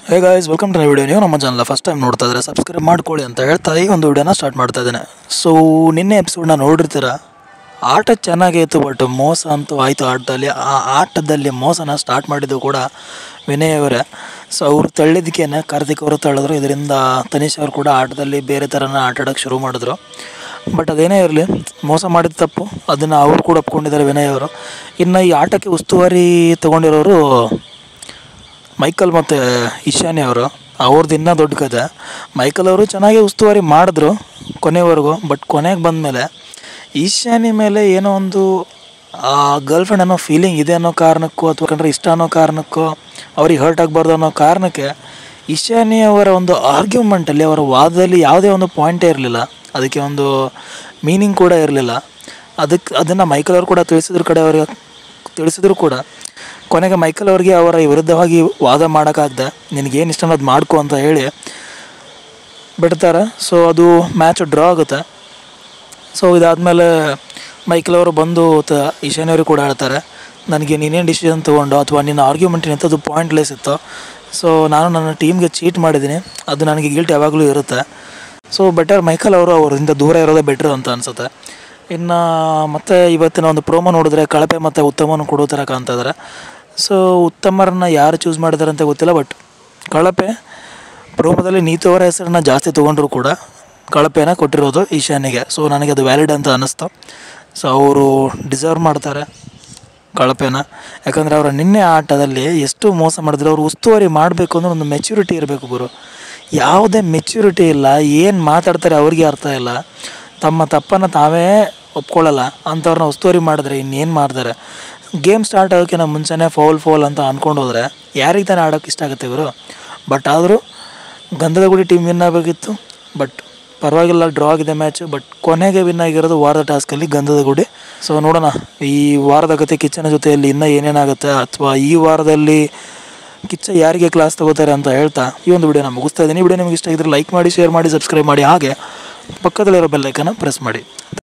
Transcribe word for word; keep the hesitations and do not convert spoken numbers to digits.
Hey guys, welcome to video. ನೀವು ನಮ್ಮ channel first time ನೋಡ್ತಾ ಇದ್ರೆ ಸಬ್ಸ್ಕ್ರೈಬ್ ಮಾಡ್ಕೊಳ್ಳಿ ಅಂತ ಹೇಳ್ತಾ ಈ ಒಂದು ವಿಡಿಯೋನ ಸ್ಟಾರ್ಟ್ ಮಾಡ್ತಾ ಇದ್ದೇನೆ. ಸೊ ನಿನ್ನೆ ಎಪಿಸೋಡ್ನ ನೋಡಿರ್ತೀರ. ಆಟ ಚೆನ್ನಾಗಿತ್ತು, ಬಟ್ ಮೋಸ ಅಂತೂ ಆಯಿತು ಆಟದಲ್ಲಿ. ಆ ಆಟದಲ್ಲಿ ಮೋಸನ ಸ್ಟಾರ್ಟ್ ಮಾಡಿದ್ದು ಕೂಡ ವಿನಯ್ ಅವರೇ. ಸೊ ಅವರು ತಳ್ಳಿದ್ದಕ್ಕೇನೆ ಕಾರ್ತಿಕ್ ಅವರು ತಳ್ಳಿದ್ರು. ಇದರಿಂದ ತನಿಷ್ ಅವರು ಕೂಡ ಆಟದಲ್ಲಿ ಬೇರೆ ಥರನ ಆಟ ಆಡೋಕ್ಕೆ ಶುರು ಮಾಡಿದ್ರು. ಬಟ್ ಅದೇನೇ ಇರಲಿ, ಮೋಸ ಮಾಡಿದ ತಪ್ಪು ಅದನ್ನು ಅವರು ಕೂಡ ಒಪ್ಕೊಂಡಿದ್ದಾರೆ ವಿನಯ್ ಅವರು. ಇನ್ನು ಈ ಆಟಕ್ಕೆ ಉಸ್ತುವಾರಿ ತೊಗೊಂಡಿರೋರು ಮೈಕಲ್ ಮತ್ತು ಇಶಾನಿ ಅವರು. ಅವ್ರದ್ದು ಇನ್ನೂ ದೊಡ್ಡ ಕತೆ. ಮೈಕಲ್ ಅವರು ಚೆನ್ನಾಗಿ ಉಸ್ತುವಾರಿ ಮಾಡಿದ್ರು ಕೊನೆವರೆಗೂ. ಬಟ್ ಕೊನೆಗೆ ಬಂದಮೇಲೆ ಈಶಾನಿ ಮೇಲೆ ಏನೋ ಒಂದು ಗರ್ಲ್ ಫ್ರೆಂಡ್ ಅನ್ನೋ ಫೀಲಿಂಗ್ ಇದೆ ಅನ್ನೋ ಕಾರಣಕ್ಕೋ, ಅಥವಾ ಕಂಡ್ರೆ ಇಷ್ಟ ಅನ್ನೋ ಕಾರಣಕ್ಕೋ, ಅವ್ರಿಗೆ ಹರ್ಟ್ ಆಗಬಾರ್ದು ಅನ್ನೋ ಕಾರಣಕ್ಕೆ ಈಶಾನಿ ಅವರ ಒಂದು ಆರ್ಗ್ಯುಮೆಂಟಲ್ಲಿ, ಅವರ ವಾದದಲ್ಲಿ ಯಾವುದೇ ಒಂದು ಪಾಯಿಂಟೇ ಇರಲಿಲ್ಲ. ಅದಕ್ಕೆ ಒಂದು ಮೀನಿಂಗ್ ಕೂಡ ಇರಲಿಲ್ಲ. ಅದಕ್ಕೆ ಅದನ್ನು ಮೈಕಲ್ ಅವರು ಕೂಡ ತಿಳಿಸಿದ್ರು ಕಡೆ ಅವ್ರಿಗೆ ತಿಳಿಸಿದ್ರು ಕೂಡ ಕೊನೆಗೆ ಮೈಕಲ್ ಅವ್ರಿಗೆ ಅವರ ವಿರುದ್ಧವಾಗಿ ವಾದ ಮಾಡೋಕ್ಕಾಗ್ದೆ, ನಿನಗೇನು ಇಷ್ಟ ಅನ್ನೋದು ಮಾಡ್ಕೊ ಅಂತ ಹೇಳಿ ಬಿಡ್ತಾರೆ. ಸೊ ಅದು ಮ್ಯಾಚ್ ಡ್ರಾ ಆಗುತ್ತೆ. ಸೊ ಇದಾದಮೇಲೆ ಮೈಕಲ್ ಅವರು ಬಂದು ತ ಈಶಾನಿ ಅವ್ರಿಗೆ ಕೂಡ ಹೇಳ್ತಾರೆ, ನನಗೆ ನೀನೇನು ಡಿಸಿಷನ್ ತೊಗೊಂಡು ಅಥವಾ ನಿನ್ನ ಆರ್ಗ್ಯುಮೆಂಟ್ ಏನಂತದ್ದು ಪಾಯಿಂಟ್ಲೆಸ್ ಇತ್ತು. ಸೊ ನಾನು ನನ್ನ ಟೀಮ್ಗೆ ಚೀಟ್ ಮಾಡಿದ್ದೀನಿ, ಅದು ನನಗೆ ಗಿಲ್ಟ್ ಯಾವಾಗಲೂ ಇರುತ್ತೆ. ಸೊ ಬೆಟರ್ ಮೈಕಲ್ ಅವರು ಅವರಿಂದ ದೂರ ಇರೋದೇ ಬೆಟ್ರ್ ಅಂತ ಅನಿಸುತ್ತೆ. ಇನ್ನು ಮತ್ತೆ ಇವತ್ತಿನ ಒಂದು ಪ್ರೋಮೋ ನೋಡಿದ್ರೆ ಕಳಪೆ ಮತ್ತು ಉತ್ತಮನ ಕೊಡೋ ಥರ ಕಾಣ್ತಾ ಇದ್ದಾರೆ. ಸೊ ಉತ್ತಮರನ್ನ ಯಾರು ಚೂಸ್ ಮಾಡಿದ್ದಾರೆ ಅಂತ ಗೊತ್ತಿಲ್ಲ. ಬಟ್ ಕಳಪೆ ಪ್ರೋಮೋದಲ್ಲಿ ನೀತು ಅವರ ಹೆಸರನ್ನ ಜಾಸ್ತಿ ತೊಗೊಂಡ್ರು ಕೂಡ ಕಳಪೆನ ಕೊಟ್ಟಿರೋದು ಈಶಾನಿಗೆ. ಸೊ ನನಗೆ ಅದು ವ್ಯಾಲಿಡ್ ಅಂತ ಅನ್ನಿಸ್ತು. ಸೊ ಅವರು ಡಿಸರ್ವ್ ಮಾಡ್ತಾರೆ ಕಳಪೆನ. ಯಾಕಂದರೆ ಅವರ ನಿನ್ನೆ ಆಟದಲ್ಲಿ ಎಷ್ಟು ಮೋಸ ಮಾಡಿದ್ರು. ಅವರು ಉಸ್ತುವಾರಿ ಮಾಡಬೇಕು ಅಂದರೆ ಒಂದು ಮೆಚ್ಯೂರಿಟಿ ಇರಬೇಕು ಗುರು. ಯಾವುದೇ ಮೆಚ್ಯೂರಿಟಿ ಇಲ್ಲ. ಏನು ಮಾತಾಡ್ತಾರೆ ಅವ್ರಿಗೆ ಅರ್ಥ ಇಲ್ಲ. ತಮ್ಮ ತಪ್ಪನ್ನು ತಾವೇ ಒಪ್ಕೊಳ್ಳಲ್ಲ ಅಂಥವ್ರನ್ನ ಉಸ್ತುವಾರಿ ಮಾಡಿದ್ರೆ ಇನ್ನೇನು ಮಾಡ್ತಾರೆ. ಗೇಮ್ ಸ್ಟಾರ್ಟ್ ಆಗೋಕ್ಕಿಂತ ಮುಂಚೆನೇ ಫೌಲ್ ಫೌಲ್ ಅಂತ ಅಂದ್ಕೊಂಡು ಹೋದರೆ ಯಾರಿಗೆ ತಾನೇ ಆಡೋಕ್ಕೆ ಇಷ್ಟ ಆಗುತ್ತೆ ಇವರು. ಬಟ್ ಆದರೂ ಗಂಧದ ಗುಡಿ ಟೀಮ್ ವಿನ್ ಆಗಬೇಕಿತ್ತು. ಬಟ್ ಪರವಾಗಿಲ್ಲ, ಡ್ರಾ ಆಗಿದೆ ಮ್ಯಾಚು. ಬಟ್ ಕೊನೆಗೆ ವಿನ್ ಆಗಿರೋದು ವಾರದ ಟಾಸ್ಕಲ್ಲಿ ಗಂಧದ ಗುಡಿ. ಸೊ ನೋಡೋಣ ಈ ವಾರದ ಕತೆ ಕಿಚ್ಚನ ಜೊತೆಯಲ್ಲಿ ಇನ್ನೂ ಏನೇನಾಗುತ್ತೆ, ಅಥವಾ ಈ ವಾರದಲ್ಲಿ ಕಿಚ್ಚ ಯಾರಿಗೆ ಕ್ಲಾಸ್ ತಗೋತಾರೆ ಅಂತ ಹೇಳ್ತಾ ಈ ಒಂದು ವಿಡಿಯೋನ ಮುಗಿಸ್ತಾ ಇದ್ದೀನಿ. ಈ ವಿಡಿಯೋ ನಿಮಗೆ ಇಷ್ಟ ಆಗಿದ್ರೆ ಲೈಕ್ ಮಾಡಿ, ಶೇರ್ ಮಾಡಿ, ಸಬ್ಸ್ಕ್ರೈಬ್ ಮಾಡಿ, ಹಾಗೆ ಪಕ್ಕದಲ್ಲಿರೋ ಬೆಲ್ ಐಕನ್ನ ಪ್ರೆಸ್ ಮಾಡಿ.